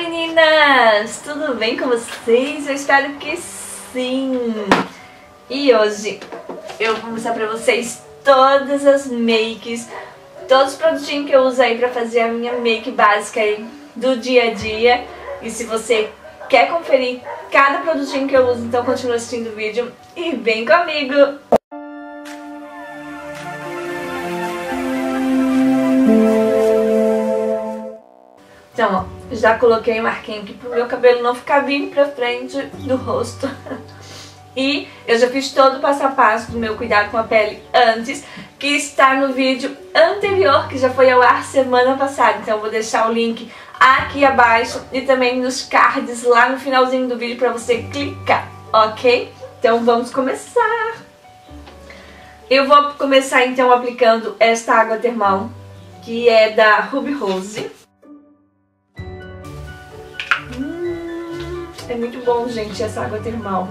meninas! Tudo bem com vocês? Eu espero que sim! E hoje eu vou mostrar pra vocês todas as makes, todos os produtinhos que eu uso aí pra fazer a minha make básica aí do dia a dia. E se você quer conferir cada produtinho que eu uso, então continua assistindo o vídeo e vem comigo! Então, ó, já coloquei um marquinho aqui pro meu cabelo não ficar vindo pra frente do rosto. E eu já fiz todo o passo a passo do meu cuidado com a pele antes, que está no vídeo anterior, que já foi ao ar semana passada. Então eu vou deixar o link aqui abaixo e também nos cards lá no finalzinho do vídeo pra você clicar, ok? Então vamos começar! Eu vou começar então aplicando esta água termal, que é da Ruby Rose. É muito bom, gente, essa água termal.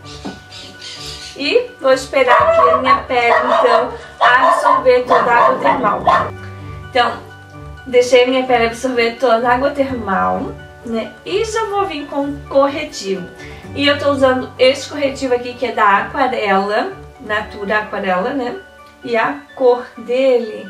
E vou esperar aqui a minha pele, então, absorver toda a água termal. Então, deixei a minha pele absorver toda a água termal, né? E já vou vir com corretivo. E eu tô usando este corretivo aqui, que é da Aquarela, Natura Aquarela, né? E a cor dele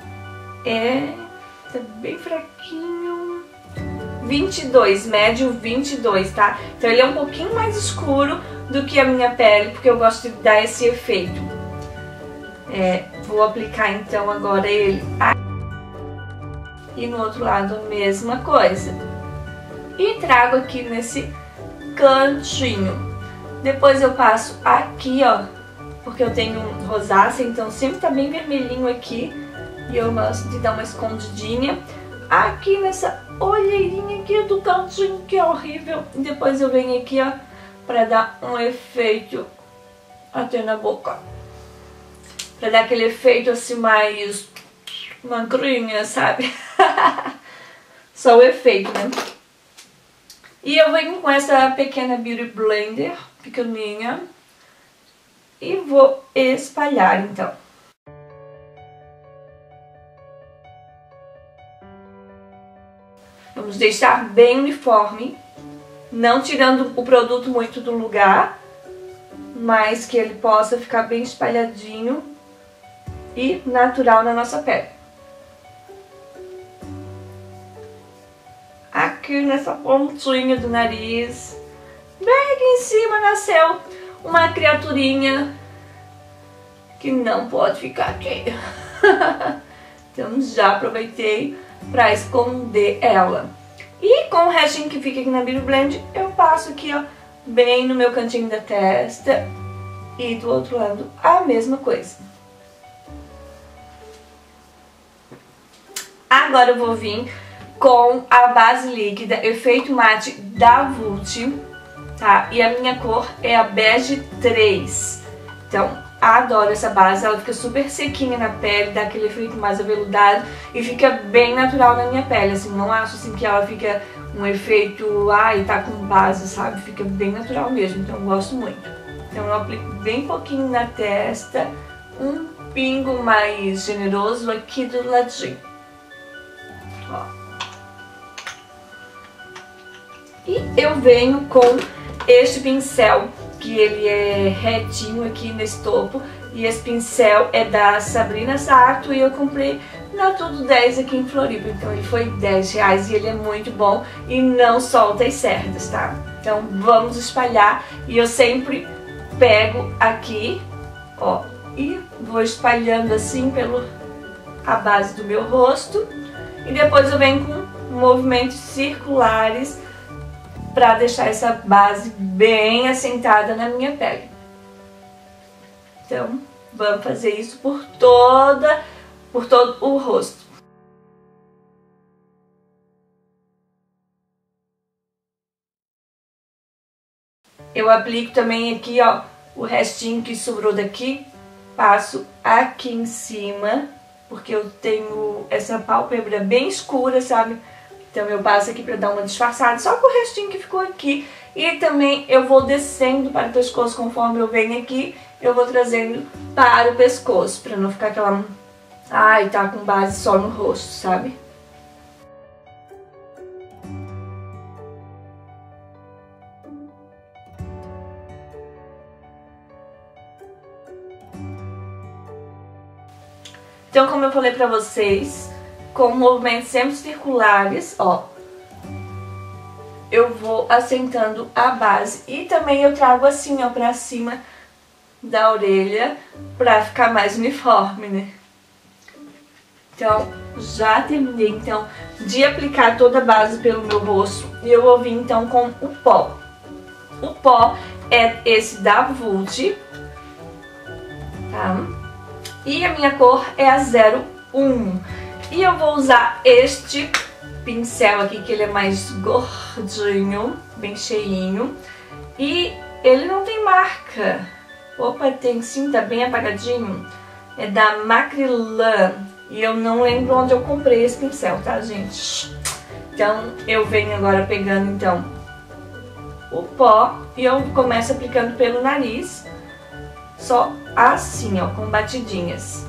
tá bem fraquinho. 22, médio 22, tá? Então ele é um pouquinho mais escuro do que a minha pele, porque eu gosto de dar esse efeito. Vou aplicar então agora ele aqui. E no outro lado a mesma coisa. E trago aqui nesse cantinho. Depois eu passo aqui, ó, porque eu tenho um rosácea, então sempre tá bem vermelhinho aqui. E eu gosto de dar uma escondidinha aqui nessa olheirinha aqui do cantinho, que é horrível. E depois eu venho aqui, ó, pra dar um efeito até na boca. Pra dar aquele efeito assim mais magrinha, sabe? Só o efeito, né? E eu venho com essa pequena Beauty Blender, pequenininha. E vou espalhar, então. Vamos deixar bem uniforme, não tirando o produto muito do lugar, mas que ele possa ficar bem espalhadinho e natural na nossa pele. Aqui nessa pontinha do nariz, bem aqui em cima, nasceu uma criaturinha que não pode ficar aqui. Então já aproveitei pra esconder ela. E com o restinho que fica aqui na Beauty Blend, eu passo aqui, ó, bem no meu cantinho da testa. E do outro lado a mesma coisa. Agora eu vou vir com a base líquida Efeito Mate da Vult, tá? E a minha cor é a Bege 3. Então, adoro essa base, ela fica super sequinha na pele, dá aquele efeito mais aveludado e fica bem natural na minha pele, assim, não acho assim que ela fica um efeito, ai, tá com base, sabe? Fica bem natural mesmo, então eu gosto muito. Então eu aplico bem pouquinho na testa, um pingo mais generoso aqui do ladinho. Ó. E eu venho com este pincel, que ele é retinho aqui nesse topo, e esse pincel é da Sabrina Sato e eu comprei na Tudo 10 aqui em Floripa, então ele foi R$10 e ele é muito bom e não solta as cerdas, tá? Então vamos espalhar e eu sempre pego aqui, ó, e vou espalhando assim pelo a base do meu rosto e depois eu venho com movimentos circulares para deixar essa base bem assentada na minha pele. Então, vamos fazer isso por todo o rosto. Eu aplico também aqui, ó, o restinho que sobrou daqui, passo aqui em cima, porque eu tenho essa pálpebra bem escura, sabe? Então eu passo aqui pra dar uma disfarçada, só com o restinho que ficou aqui. E também eu vou descendo para o pescoço, conforme eu venho aqui, eu vou trazendo para o pescoço, pra não ficar aquela... ai, tá com base só no rosto, sabe? Então, como eu falei pra vocês, com movimentos sempre circulares, ó, eu vou assentando a base. E também eu trago assim, ó, pra cima da orelha, pra ficar mais uniforme, né? Então, já terminei, então, de aplicar toda a base pelo meu rosto. E eu vou vir, então, com o pó. O pó é esse da Vult, tá? E a minha cor é a 01. E eu vou usar este pincel aqui, que ele é mais gordinho, bem cheinho. E ele não tem marca. Opa, tem sim, tá bem apagadinho. É da Macrylan. E eu não lembro onde eu comprei esse pincel, tá, gente? Então, eu venho agora pegando, então, o pó e eu começo aplicando pelo nariz. Só assim, ó, com batidinhas.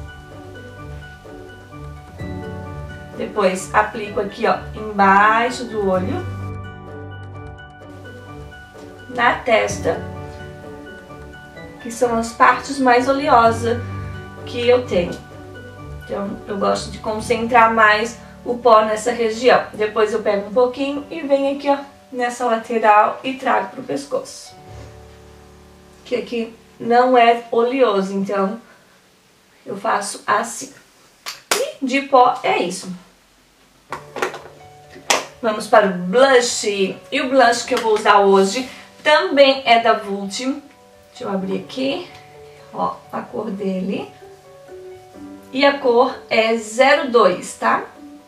Depois, aplico aqui, ó, embaixo do olho. Na testa. Que são as partes mais oleosas que eu tenho. Então, eu gosto de concentrar mais o pó nessa região. Depois eu pego um pouquinho e venho aqui, ó, nessa lateral e trago pro pescoço. Que aqui não é oleoso, então eu faço assim. E de pó é isso. Vamos para o blush. E o blush que eu vou usar hoje também é da Vult. Deixa eu abrir aqui. Ó, a cor dele. E a cor é 02, tá?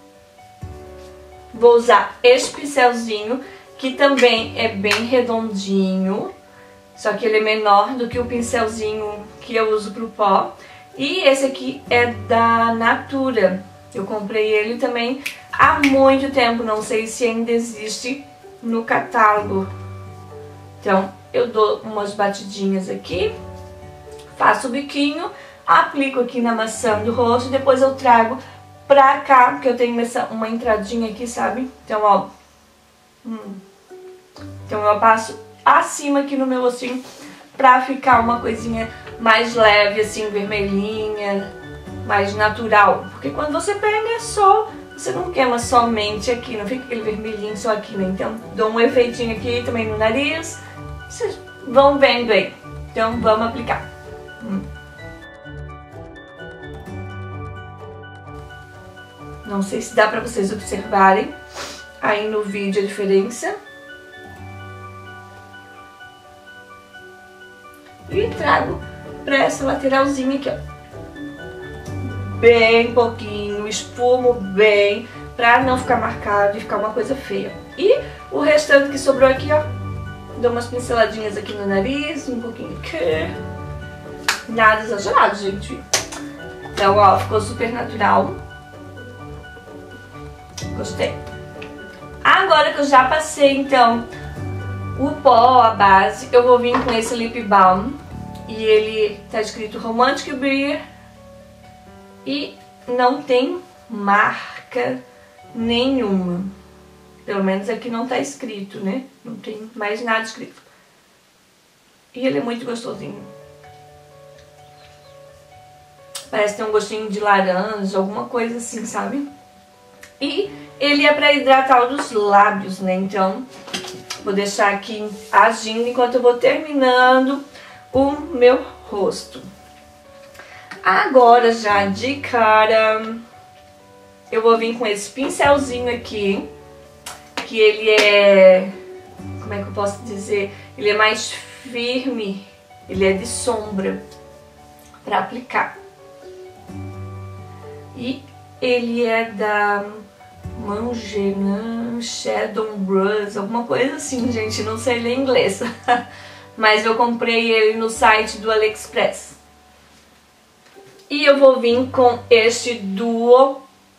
Vou usar este pincelzinho, que também é bem redondinho. Só que ele é menor do que o pincelzinho que eu uso pro pó. E esse aqui é da Natura. Eu comprei ele também há muito tempo, não sei se ainda existe no catálogo. Então, eu dou umas batidinhas aqui, faço o biquinho, aplico aqui na maçã do rosto, depois eu trago pra cá, porque eu tenho uma entradinha aqui, sabe? Então, ó. Então, eu passo acima aqui no meu rostinho pra ficar uma coisinha mais leve, assim, vermelhinha, mais natural. Porque quando você pega sol, você não queima somente aqui, não fica aquele vermelhinho só aqui, né? Então, dou um efeitinho aqui também no nariz. Vocês vão vendo aí. Então, vamos aplicar. Não sei se dá pra vocês observarem aí no vídeo a diferença. E trago pra essa lateralzinha aqui, ó. Bem pouquinho, esfumo bem, pra não ficar marcado e ficar uma coisa feia. E o restante que sobrou aqui, ó, dou umas pinceladinhas aqui no nariz, um pouquinho aqui. Nada exagerado, gente. Então, ó, ficou super natural. Gostei. Agora que eu já passei, então, o pó, a base, eu vou vir com esse lip balm. E ele tá escrito Romantic Beer. E não tem marca nenhuma. Pelo menos aqui não tá escrito, né? Não tem mais nada escrito. E ele é muito gostosinho. Parece ter um gostinho de laranja, alguma coisa assim, sabe? E ele é pra hidratar os lábios, né? Então, vou deixar aqui agindo enquanto eu vou terminando o meu rosto. Agora, já de cara, eu vou vir com esse pincelzinho aqui, que ele é, como é que eu posso dizer? Ele é mais firme, ele é de sombra, pra aplicar. E ele é da Mangenan Shadow Brush, alguma coisa assim, gente, não sei ler inglês. Mas eu comprei ele no site do AliExpress. E eu vou vir com este duo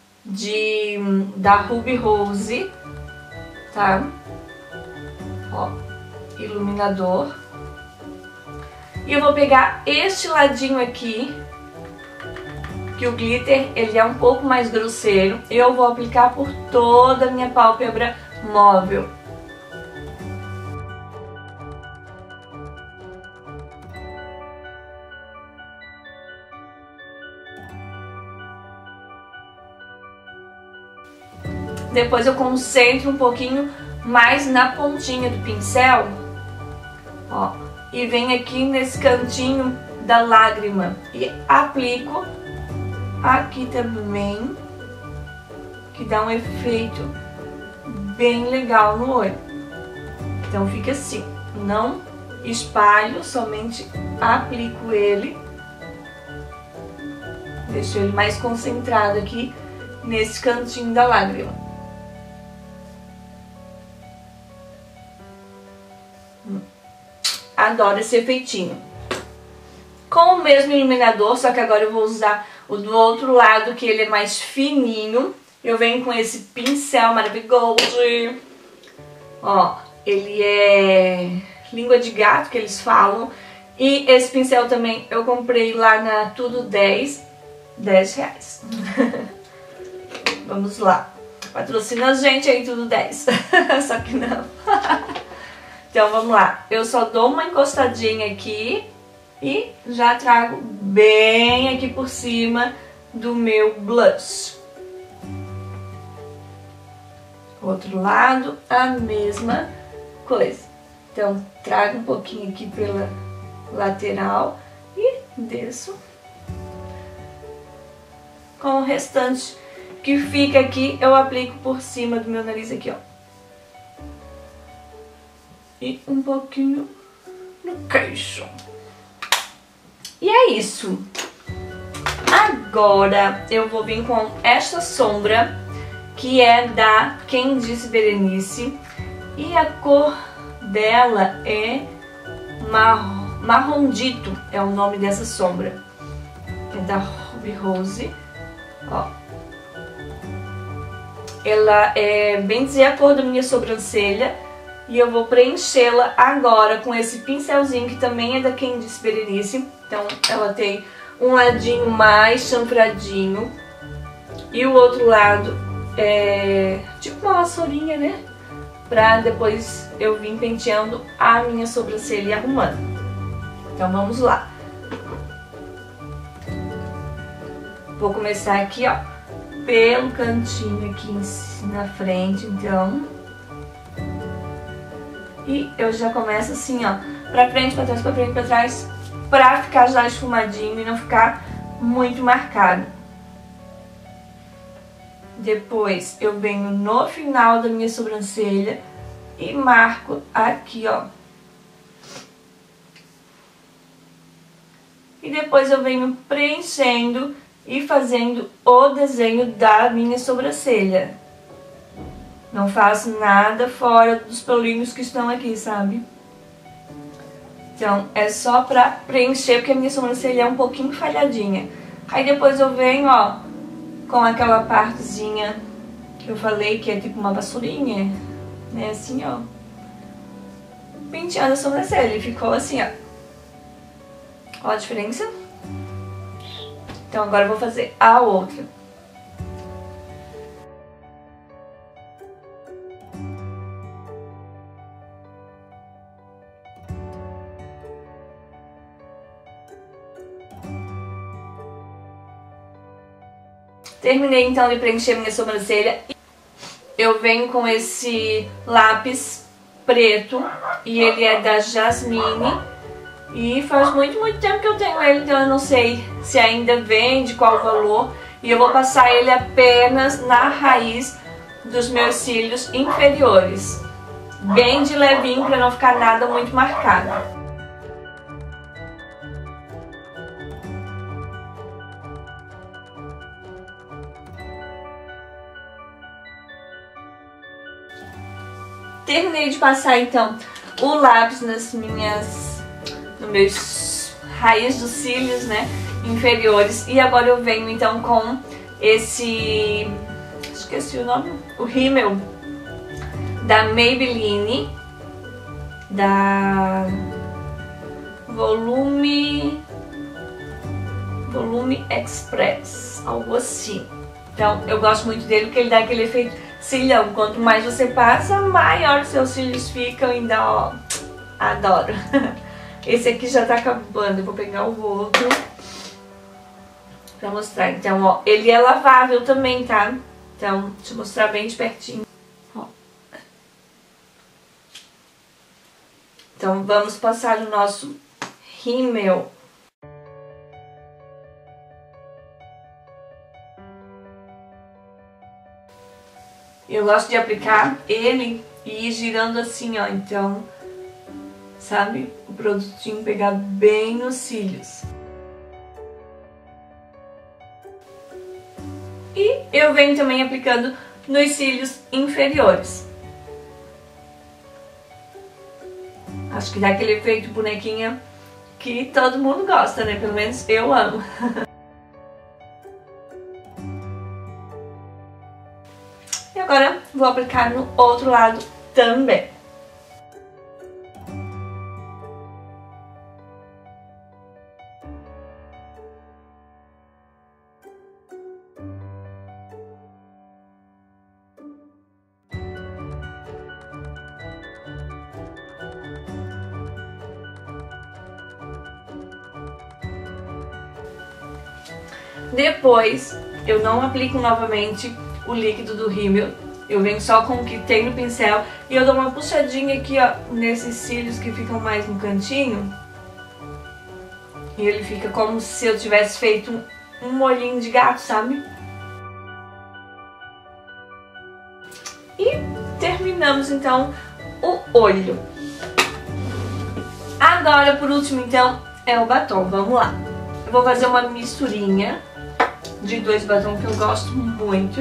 da Ruby Rose, tá? Ó, iluminador. E eu vou pegar este ladinho aqui, que o glitter, ele é um pouco mais grosseiro. Eu vou aplicar por toda a minha pálpebra móvel. Depois eu concentro um pouquinho mais na pontinha do pincel, ó, e venho aqui nesse cantinho da lágrima e aplico aqui também, que dá um efeito bem legal no olho. Então fica assim, não espalho, somente aplico ele, deixo ele mais concentrado aqui nesse cantinho da lágrima. Adoro esse efeitinho. Com o mesmo iluminador, só que agora eu vou usar o do outro lado, que ele é mais fininho. Eu venho com esse pincel maravilhoso. Ó, ele é língua de gato, que eles falam. E esse pincel também eu comprei lá na Tudo 10 reais. Vamos lá. Patrocina a gente aí, Tudo 10. Só que não. Então vamos lá. Eu só dou uma encostadinha aqui e já trago bem aqui por cima do meu blush. Outro lado, a mesma coisa. Então trago um pouquinho aqui pela lateral e desço com o restante que fica aqui, eu aplico por cima do meu nariz aqui, ó. E um pouquinho no queixo. E é isso. Agora eu vou vir com esta sombra, que é da Quem Disse Berenice. E a cor dela é Marrondito, é o nome dessa sombra. É da Ruby Rose. Ó. Ela é, bem dizer, a cor da minha sobrancelha. E eu vou preenchê-la agora com esse pincelzinho, que também é da Quem Disse Berenice. Então ela tem um ladinho mais chanfradinho e o outro lado é tipo uma vassourinha, né? Pra depois eu vir penteando a minha sobrancelha e arrumando. Então vamos lá. Vou começar aqui, ó, pelo cantinho aqui na frente, então. E eu já começo assim, ó, pra frente, pra trás, pra frente, pra trás, pra ficar já esfumadinho e não ficar muito marcado. Depois eu venho no final da minha sobrancelha e marco aqui, ó. E depois eu venho preenchendo e fazendo o desenho da minha sobrancelha. Não faço nada fora dos pelinhos que estão aqui, sabe? Então, é só pra preencher, porque a minha sobrancelha é um pouquinho falhadinha. Aí depois eu venho, ó, com aquela partezinha que eu falei, que é tipo uma vassourinha, né? Assim, ó. Penteando a sobrancelha. E ficou assim, ó. Ó a diferença? Então agora eu vou fazer a outra. Terminei então de preencher minha sobrancelha. Eu venho com esse lápis preto e ele é da Jasmine. E faz muito tempo que eu tenho ele, então eu não sei se ainda vende, qual o valor. E eu vou passar ele apenas na raiz dos meus cílios inferiores. Bem de levinho, para não ficar nada muito marcado. Terminei de passar então o lápis nos meus raiz dos cílios, né, inferiores. E agora eu venho então com esse, esqueci o nome, o rímel da Maybelline, da Volume Express, algo assim. Então eu gosto muito dele porque ele dá aquele efeito cílio. Quanto mais você passa, maior os seus cílios ficam. Ainda, ó, adoro. Esse aqui já tá acabando, eu vou pegar o outro pra mostrar. Então, ó, ele é lavável também, tá? Então, deixa eu mostrar bem de pertinho. Ó. Então, vamos passar o nosso rímel. Eu gosto de aplicar ele e ir girando assim, ó. Então, sabe? O produtinho pegar bem nos cílios. E eu venho também aplicando nos cílios inferiores. Acho que dá aquele efeito bonequinha que todo mundo gosta, né? Pelo menos eu amo. E agora vou aplicar no outro lado também. Depois, eu não aplico novamente o líquido do rímel. Eu venho só com o que tem no pincel e eu dou uma puxadinha aqui, ó, nesses cílios que ficam mais no cantinho. E ele fica como se eu tivesse feito um molhinho de gato, sabe? E terminamos então o olho. Agora, por último, então, é o batom. Vamos lá. Eu vou fazer uma misturinha de dois batons que eu gosto muito.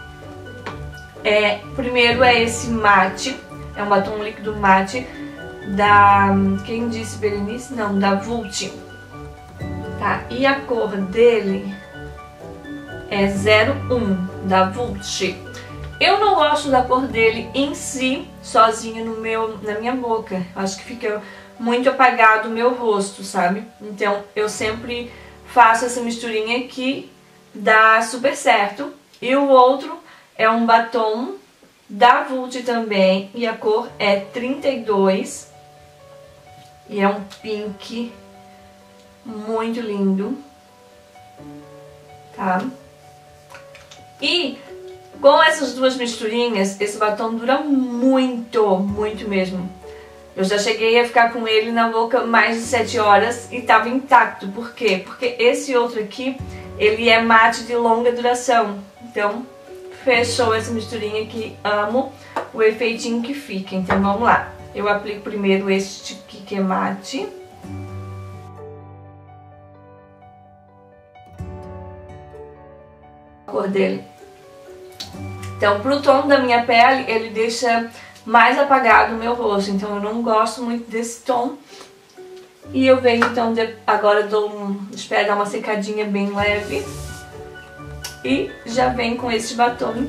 Primeiro é esse mate, é um batom líquido mate da, quem disse Berenice? Não, da Vult. Tá, e a cor dele é 01 da Vult. Eu não gosto da cor dele em si, sozinho na minha boca. Acho que fica muito apagado o meu rosto, sabe? Então eu sempre faço essa misturinha que dá super certo. E o outro é um batom da Vult também, e a cor é 32. E é um pink muito lindo, tá? E com essas duas misturinhas, esse batom dura muito, muito mesmo. Eu já cheguei a ficar com ele na boca mais de 7 horas e tava intacto. Por quê? Porque esse outro aqui, ele é mate de longa duração. Então, fechou essa misturinha que amo o efeitinho que fica. Então, vamos lá. Eu aplico primeiro este que é mate. A cor dele. Então, pro tom da minha pele, ele deixa mais apagado o meu rosto. Então, eu não gosto muito desse tom. E eu venho, então, agora espero dar uma secadinha bem leve. E já vem com esse batom.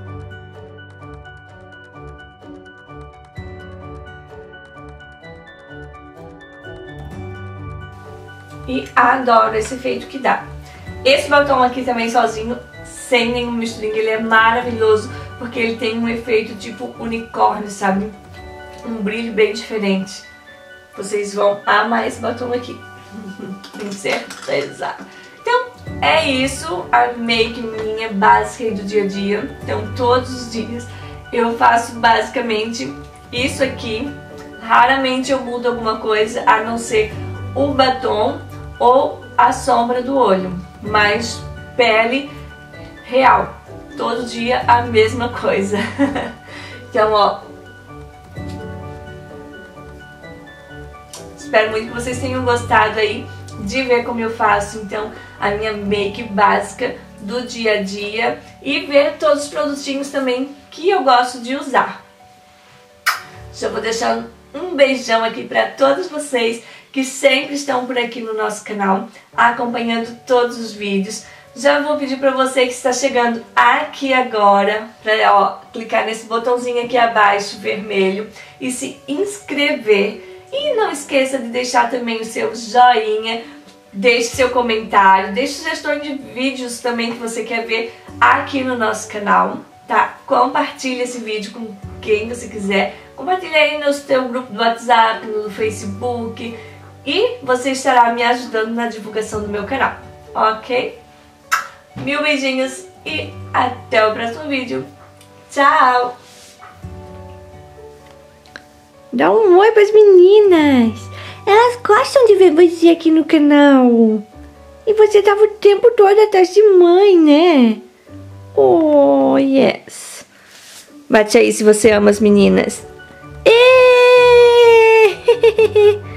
E adoro esse efeito que dá. Esse batom aqui também sozinho, sem nenhuma misturinha, ele é maravilhoso, porque ele tem um efeito tipo unicórnio, sabe? Um brilho bem diferente. Vocês vão amar esse batom aqui. Tenho certeza. Então, é isso, a make minha básica do dia a dia. Então, todos os dias eu faço basicamente isso aqui. Raramente eu mudo alguma coisa, a não ser o batom ou a sombra do olho. Mas pele real, todo dia a mesma coisa. Então, ó, espero muito que vocês tenham gostado aí de ver como eu faço, então, a minha make básica do dia a dia e ver todos os produtinhos também que eu gosto de usar. Já vou deixar um beijão aqui para todos vocês que sempre estão por aqui no nosso canal, acompanhando todos os vídeos. Já vou pedir para você que está chegando aqui agora, para clicar nesse botãozinho aqui abaixo, vermelho, e se inscrever. E não esqueça de deixar também o seu joinha, deixe seu comentário, deixe sugestões de vídeos também que você quer ver aqui no nosso canal, tá? Compartilhe esse vídeo com quem você quiser, compartilhe aí no seu grupo do WhatsApp, no Facebook, e você estará me ajudando na divulgação do meu canal, ok? Mil beijinhos e até o próximo vídeo. Tchau! Dá um oi pras meninas. Elas gostam de ver você aqui no canal. E você tava o tempo todo atrás de mãe, né? Oh, yes. Bate aí se você ama as meninas.